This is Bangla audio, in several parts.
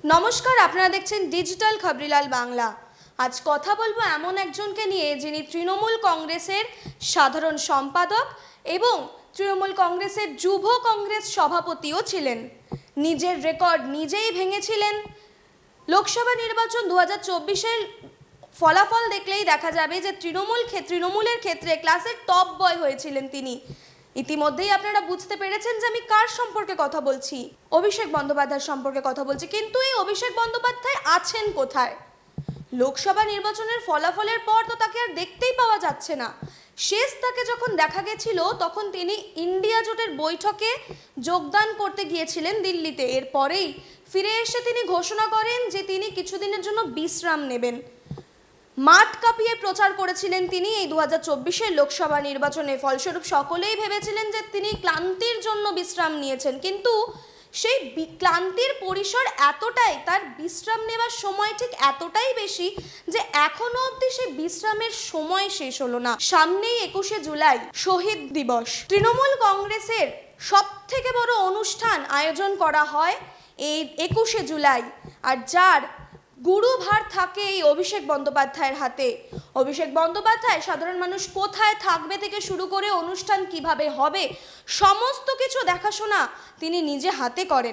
নমস্কার, আপনারা দেখছেন ডিজিটাল খবরিলাল বাংলা। আজ কথা বলবো এমন একজনকে নিয়ে যিনি তৃণমূল কংগ্রেসের সাধারণ সম্পাদক এবং তৃণমূল কংগ্রেসের যুব কংগ্রেস সভাপতিও ছিলেন। নিজের রেকর্ড নিজেই ভেঙেছিলেন। লোকসভা নির্বাচন 2024-এর ফলাফল দেখলেই দেখা যাবে যে তৃণমূলের ক্ষেত্রে ক্লাসের টপ বয় হয়েছিলেন তিনি। ইতিমধ্যেই আপনারা বুঝতে পেরেছেন যে আমি কার সম্পর্কে কথা বলছি, অভিষেক বন্দ্যোপাধ্যায়ের সম্পর্কে কথা বলছি। কিন্তু এই অভিষেক বন্দ্যোপাধ্যায় আছেন কোথায়? লোকসভা নির্বাচনের ফলাফলের পর তো তাকে আর দেখতেই পাওয়া যাচ্ছে না। শেষ তাকে যখন দেখা গেছিল তখন তিনি ইন্ডিয়া জোটের বৈঠকে যোগদান করতে গিয়েছিলেন দিল্লিতে। এরপরেই ফিরে এসে তিনি ঘোষণা করেন যে তিনি কিছুদিনের জন্য বিশ্রাম নেবেন। মাঠ কাঁপিয়ে প্রচার করেছিলেন তিনি এই 2024-এর লোকসভা নির্বাচনে। ফলস্বরূপ সকলেই ভেবেছিলেন যে তিনি ক্লান্তির জন্য বিশ্রাম নিয়েছেন, কিন্তু সেই ক্লান্তির পরিসর এতটাই, তার বিশ্রাম নেওয়ার সময় ঠিক এতটাই বেশি যে এখনো অবধি সেই বিশ্রামের সময় শেষ হলো না। সামনেই 21শে জুলাই শহীদ দিবস। তৃণমূল কংগ্রেসের সবথেকে বড় অনুষ্ঠান আয়োজন করা হয় এই 21শে জুলাই, আর যার গুরুভার থাকে এই অভিষেক বন্দ্যোপাধ্যায়ের হাতে। অভিষেক বন্দ্যোপাধ্যায় সাধারণ মানুষ কোথায় থাকবে থেকে শুরু করে অনুষ্ঠান কিভাবে হবে সমস্ত কিছু দেখাশোনা তিনি নিজে হাতে করেন।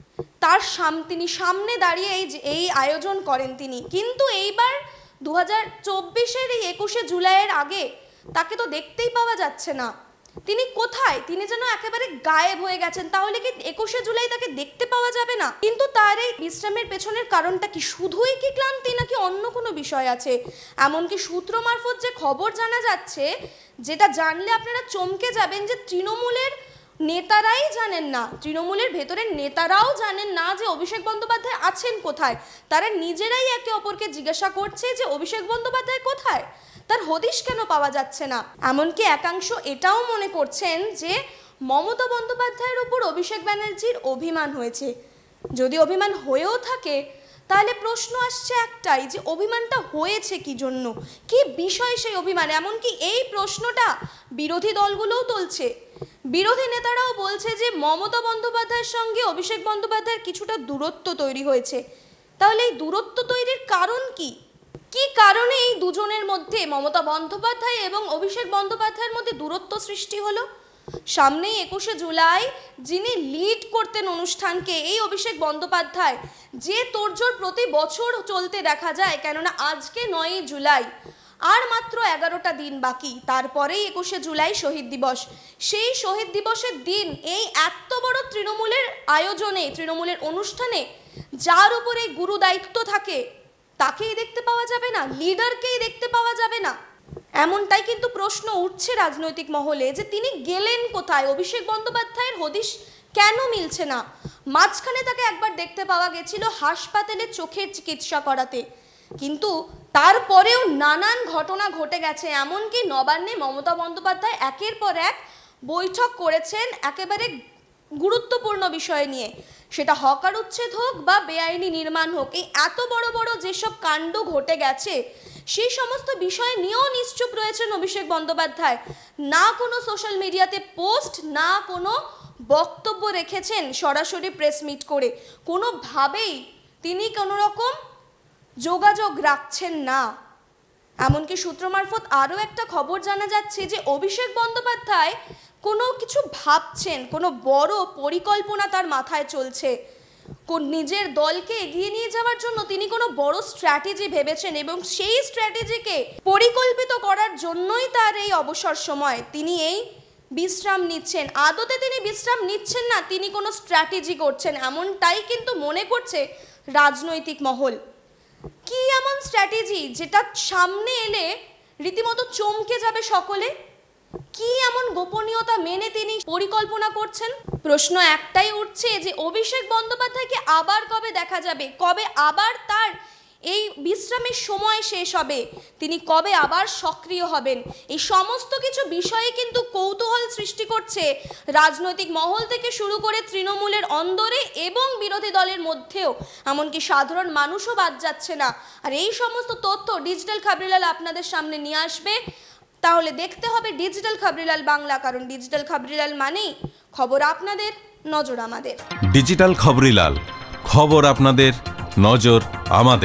তিনি সামনে দাঁড়িয়ে এই আয়োজন করেন তিনি। কিন্তু এইবার 2024-এর এই 21শে জুলাইয়ের আগে তাকে তো দেখতেই পাওয়া যাচ্ছে না। তিনি কোথায়? তিনি যেন একেবারে গায়েব হয়ে গেছেন। তাহলে কি 21শে জুলাই তাকে দেখতে পাওয়া যাবে না? কিন্তু তার এই বিশ্রামের পেছনের কারণটা কি? শুধুই কি ক্লান্তি, নাকি অন্য কোনো বিষয় আছে? এমনকি সূত্র মারফত যে খবর জানা যাচ্ছে, যেটা জানলে আপনারা চমকে যাবেন, যে তৃণমূলের নেতারাই জানেন না, তৃণমূলের ভেতরের নেতারাও জানেন না যে অভিষেক বন্দ্যোপাধ্যায় আছেন কোথায়। তারা নিজেরাই একে অপরকে জিজ্ঞাসা করছে যে অভিষেক বন্দ্যোপাধ্যায় কোথায়, তার হদিশ কেন পাওয়া যাচ্ছে না। এমনকি একাংশ এটাও মনে করছেন যে মমতা বন্দ্যোপাধ্যায়ের উপর অভিষেক ব্যানার্জির অভিমান হয়েছে। যদি অভিমান হয়েও থাকে তাহলে প্রশ্ন আসছে একটাই, যে অভিমানটা হয়েছে কি জন্য, কি বিষয় সেই অভিমান? এমনকি এই প্রশ্নটা বিরোধী দলগুলোও তুলছে। বিরোধী নেতারাও বলছে যে মমতা বন্দ্যোপাধ্যায়ের সঙ্গে অভিষেক বন্দ্যোপাধ্যায়ের কিছুটা দূরত্ব তৈরি হয়েছে। তাহলে এই দূরত্ব তৈরির কারণ কি? কি কারণে এই দুজনের মধ্যে, মমতা বন্দ্যোপাধ্যায় এবং অভিষেক বন্দ্যোপাধ্যায়ের মধ্যে দূরত্ব সৃষ্টি হলো? সামনেই 21শে জুলাই যিনি লিড করতেন অনুষ্ঠানকে, এই অভিষেক বন্দ্যোপাধ্যায়, যে তোড়জোড় প্রতি বছর চলতে দেখা যায়, কেননা আজকে 9ই জুলাই, আর মাত্র 11টা দিন বাকি, তারপরেই 21শে জুলাই শহীদ দিবস। সেই শহীদ দিবসের দিন এই এত বড় তৃণমূলের আয়োজনে, তৃণমূলের অনুষ্ঠানে যার উপরে গুরু দায়িত্ব থাকে তাকেই দেখতে পাওয়া যাবে না, লিডারকেই দেখতে পাওয়া যাবে না। এমনটাই কিন্তু প্রশ্ন উঠছে রাজনৈতিক মহলে, যে তিনি গেলেন কোথায়? অভিষেক বন্দ্যোপাধ্যায়ের হদিশ কেন মিলছে না? মাঝখানে তাকে একবার দেখতে পাওয়া গেছিল হাসপাতালে চোখের চিকিৎসা করাতে, কিন্তু তারপরেও নানান ঘটনা ঘটে গেছে। এমনকি নবান্নে মমতা বন্দ্যোপাধ্যায় একের পর এক বৈঠক করেছেন একেবারে গুরুত্বপূর্ণ বিষয় নিয়ে, সেটা হকার উচ্ছেদ হোক বা বেআইনি নির্মাণ হোক। এই এত বড় বড় যেসব কাণ্ড ঘটে গেছে সেই সমস্ত বিষয় নিয়েও নিশ্চুপ রয়েছেন অভিষেক বন্দ্যোপাধ্যায়। না কোনো সোশ্যাল মিডিয়াতে পোস্ট, না কোনো বক্তব্য রেখেছেন সরাসরি প্রেস মিট করে। কোনোভাবেই তিনি কোনো রকম যোগাযোগ রাখছেন না। এমনকি সূত্র মারফত আরও একটা খবর জানা যাচ্ছে যে অভিষেক বন্দ্যোপাধ্যায় কোনো কিছু ভাবছেন, কোনো বড় পরিকল্পনা তার মাথায় চলছে। নিজের দলকে এগিয়ে নিয়ে যাওয়ার জন্য তিনি কোনো বড় স্ট্র্যাটেজি ভেবেছেন, এবং সেই স্ট্র্যাটেজিকে পরিকল্পিত করার জন্যই তার এই অবসর সময়, তিনি এই বিশ্রাম নিচ্ছেন। আদতে তিনি বিশ্রাম নিচ্ছেন না, তিনি কোনো স্ট্র্যাটেজি করছেন, এমনটাই কিন্তু মনে করছে রাজনৈতিক মহল। কি এমন স্ট্র্যাটেজি যেটা সামনে এলে রীতিমতো চমকে যাবে সকলে? কি এমন গোপনীয়তা মেনে তিনি পরিকল্পনা করছেন? প্রশ্ন একটাই উঠছে, যে অভিষেক বন্দ্যোপাধ্যায়কে আবার কবে দেখা যাবে, কবে আবার তার এই বিশ্রামের সময় শেষ হবে, তিনি কবে আবার সক্রিয় হবেন? এই সমস্ত কিছু বিষয়ে কিন্তু কৌতূহল সৃষ্টি করছে রাজনৈতিক মহল থেকে শুরু করে তৃণমূলের অন্দরে এবং বিরোধী দলের মধ্যেও। এমনকি সাধারণ মানুষও বাদ যাচ্ছে না। আর এই সমস্ত তথ্য ডিজিটাল খবরিলাল আপনাদের সামনে নিয়ে আসবে। তাহলে দেখতে হবে ডিজিটাল খবরিলাল বাংলা, কারণ ডিজিটাল খবরিলাল মানেই খবর আপনাদের, নজর আমাদের। ডিজিটাল খবরিলাল, খবর আপনাদের, নজর আমাদের।